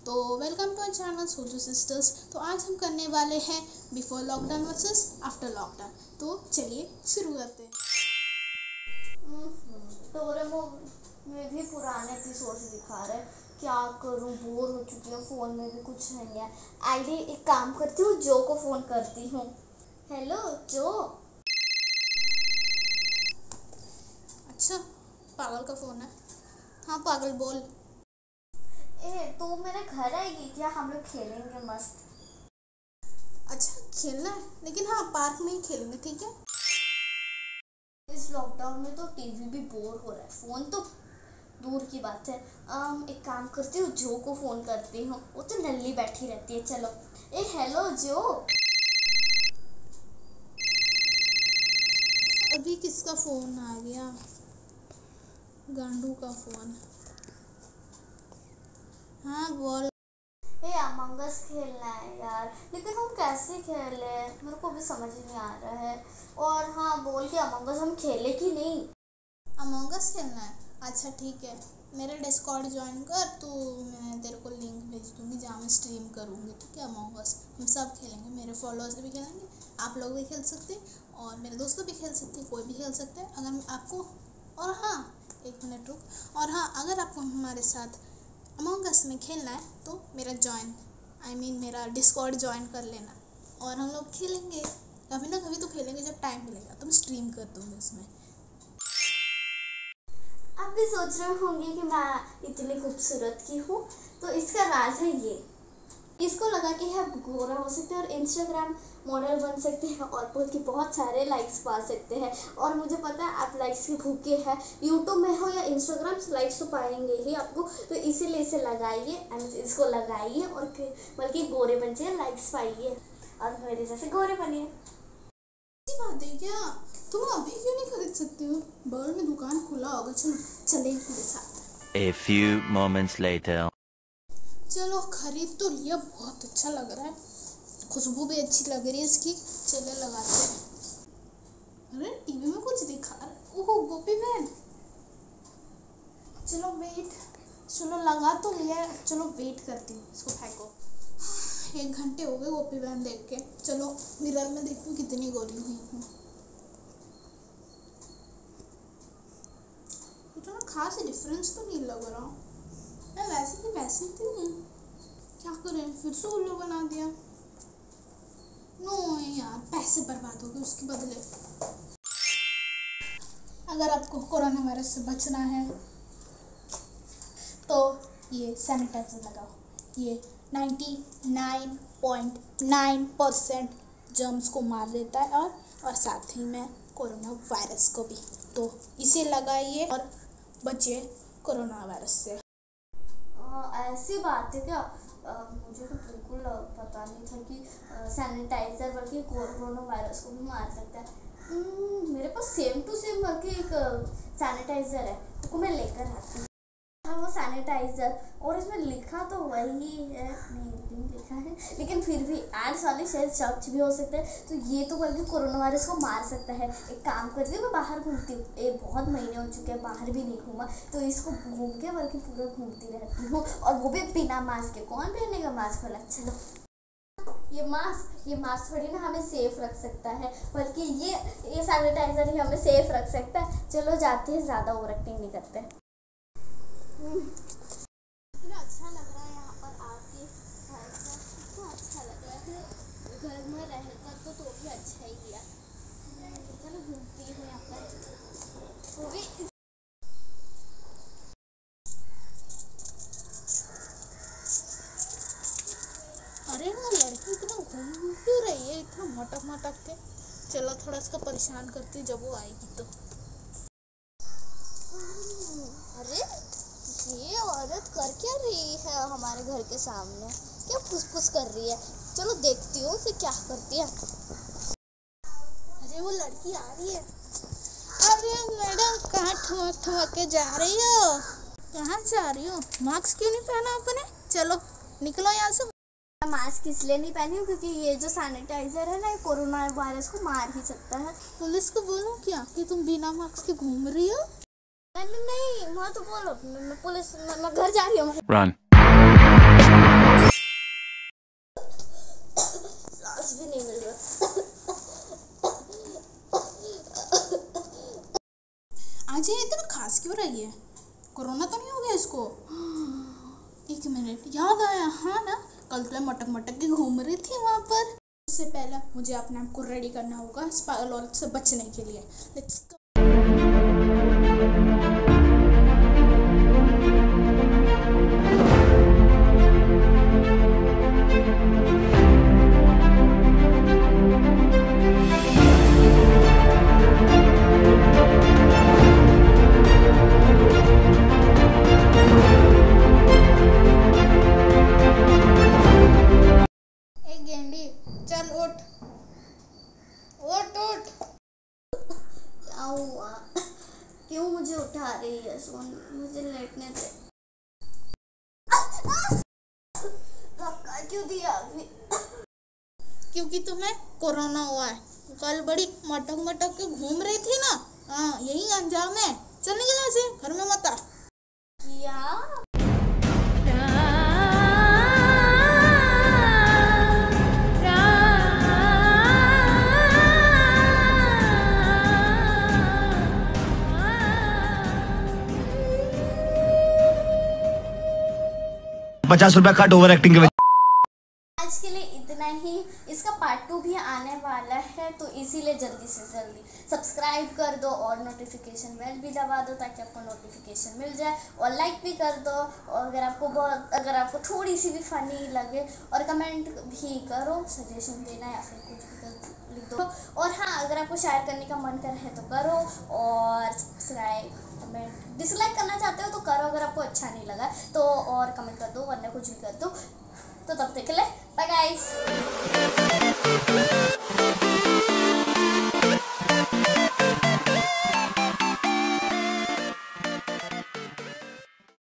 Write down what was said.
तो welcome to channel Soju sisters. तो आज हम करने वाले हैं before lockdown versus after lockdown. तो चलिए शुरू करते हैं। डोरेमोन में भी पुराने एपिसोड्स दिखा रहे हैं। क्या करूं, बोर हो चुकी हूँ। फ़ोन में भी कुछ नहीं है। आईडी एक काम करती हूँ, जो को फ़ोन करती हूँ। हेलो जो। अच्छा, पागल का फ़ोन है। हाँ पागल बोल। तू मेरे घर आएगी क्या? हम लोग खेलेंगे मस्त। अच्छा खेलना है, लेकिन हाँ पार्क में ही खेलेंगे, ठीक है। इस लॉकडाउन में तो टीवी भी बोर हो रहा है, फ़ोन तो दूर की बात है। एक काम करती हूँ, जो को फ़ोन करती हूँ। वो तो नल्ली बैठी रहती है। चलो। हेलो जो। अभी किसका फ़ोन आ गया? गांडू का फ़ोन। हाँ बोल। अमंग अस खेलना है यार, लेकिन हम कैसे खेले मेरे को भी समझ नहीं आ रहा है। और हाँ बोल के अमंग अस हम खेले कि नहीं? अमंग अस खेलना है। अच्छा ठीक है, मेरे डिस्कॉर्ड ज्वाइन कर तो मैं तेरे को लिंक भेज दूँगी जहाँ मैं स्ट्रीम करूँगी, ठीक है। अमंग अस हम सब खेलेंगे, मेरे फॉलोअर्स भी खेलेंगे, आप लोग भी खेल सकते हैं और मेरे दोस्त भी खेल सकते हैं, कोई भी खेल सकते हैं अगर आपको। और हाँ एक मिनट रुक। और हाँ अगर आपको हमारे साथ अमंग अस में खेलना है तो मेरा डिस्कॉर्ड ज्वाइन कर लेना और हम लोग खेलेंगे। कभी ना कभी तो खेलेंगे, जब टाइम मिलेगा तो मैं स्ट्रीम कर दूँगी उसमें। आप भी सोच रहे होंगे कि मैं इतनी खूबसूरत की हूँ, तो इसका राज है ये। इसको लगा कि आप गोरा हो सकते हैं और इंस्टाग्राम मॉडल बन सकते हैं और बहुत सारे लाइक्स पा सकते हैं। और मुझे पता है आप लाइक्स के भूखे हैं। यूट्यूब में हो या इंस्टाग्राम से लाइक्स तो पाएंगे ही आपको, तो इसीलिए इसे लगाइए, इसको लगाइए और बल्कि गोरे बन जाइए, लाइक्स पाइए और मेरे जैसे गोरे बनिए। बात है क्या? तुम अभी क्यों नहीं खरीद सकते हो? बगल में दुकान खुला होगा, चलो चलेंगे मेरे साथ। A few moments later. चलो खरीद तो लिया, बहुत अच्छा लग रहा है, खुशबू भी अच्छी लग रही है इसकी। चले लगाते हैं। अरे टीवी में कुछ दिखा रहा। ओहो गोपी बहन। चलो वेट, चलो लगा तो लिया है, चलो वेट करती हूँ, इसको फेंको। 1 घंटे हो गए गोपी बहन देख के। चलो मिरर में देखती हूँ कितनी गोरी हुई हूँ। इतना खास डिफरेंस तो नहीं लग रहा। मैं वैसे की वैसी थी हूँ, क्या करें फिर से उल्लू बना दिया। नो यार, पैसे बर्बाद हो गए उसके बदले। अगर आपको कोरोना वायरस से बचना है तो ये सैनिटाइजर लगाओ। ये 99.9% जर्म्स को मार देता है और साथ ही में कोरोना वायरस को भी। तो इसे लगाइए और बचिए कोरोना वायरस से। ऐसी बात है क्या? मुझे तो बिल्कुल पता नहीं था कि सैनिटाइजर बल्कि कोरोना वायरस को भी मार सकता है। मेरे पास सेम टू सेम बल्कि एक सैनिटाइजर है, उसको मैं लेकर आती हूँ। हाँ वो सैनिटाइजर, और इसमें लिखा तो वही है, नहीं लिखा है, लेकिन फिर भी एड्स वाले शायद सच भी हो सकते हैं। तो ये तो बल्कि कोरोना वायरस को मार सकता है। एक काम करती हूँ, मैं बाहर घूमती हूँ, बहुत महीने हो चुके हैं बाहर भी नहीं घूमा, तो इसको घूम के बल्कि पूरा घूमती रहती हूँ, और वो भी बिना मास्क के। कौन पहनेगा मास्क वाला? चलो ये मास्क थोड़ी ना हमें सेफ रख सकता है, बल्कि ये सैनिटाइजर ही हमें सेफ रख सकता है। चलो जाते हैं, ज़्यादा ओवर एक्टिंग नहीं करते। कितना अच्छा लग रहा है यहाँ पर आके। कितना अच्छा लग रहा है। घर में रहकर तो भी अच्छा ही किया। चलो घूमती हूँ यहाँ पर। वो भी अरे वो लड़की इतना घूम क्यों रही है, इतना मटक मटक के। चलो थोड़ा इसका परेशान करती जब वो आएगी तो। अरे ये औरत कर क्या रही है हमारे घर के सामने? क्या फुसफुस कर रही है? चलो देखती हूँ फिर क्या करती है। अरे वो लड़की आ रही है। अरे मैडम कहाँ ठुमक ठुमक के जा रही हो? कहाँ जा रही हो? मास्क क्यों नहीं पहना आपने? चलो निकलो यहाँ से। मास्क इसलिए नहीं पहनी हूँ क्योंकि ये जो सैनिटाइजर है ना, ये कोरोना वायरस को मार ही सकता है। पुलिस को बोलो क्या कि तुम बिना मास्क के घूम रही हो? नहीं, मैं तो बोलो, मैं पुलिस, मैं घर जा रही हूँ। Run. उदास क्यों रही है? कोरोना तो नहीं हो गया इसको? एक मिनट, याद आया, हाँ ना, कल तो मैं मटक मटक के घूम रही थी वहाँ पर। इससे पहले मुझे अपने आप को रेडी करना होगा इस पागल औरत से बचने के लिए। Let's go. चल उठ उठ उठ। क्या हुआ? क्यों मुझे उठा रही है? सोन, मुझे लेटने दे। धक्का क्यों दिया अभी? क्योंकि तुम्हें कोरोना हुआ है। कल बड़ी मटक मटक के घूम रही थी ना, हाँ यही अंजाम है। चल निकल यहाँ से, घर में मत आ। क्या? ₹50 कट ओवर एक्टिंग के वजह। आज के लिए इतना ही। इसका पार्ट 2 भी आने वाला है, तो इसीलिए जल्दी से जल्दी सब्सक्राइब कर दो और नोटिफिकेशन बेल भी दबा दो ताकि आपको नोटिफिकेशन मिल जाए, और लाइक भी कर दो। और अगर आपको थोड़ी सी भी फनी लगे, और कमेंट भी करो, सजेशन देना या फिर कुछ भी लिख दो। और हाँ, अगर आपको शेयर करने का मन करे तो करो, और सब्सक्राइब कमेंट डिसलाइक करना चाहते हो तो करो अगर आपको अच्छा नहीं लगा तो, और कमेंट कर दो, वरना कुछ भी कर दो। तो तब तक के लिए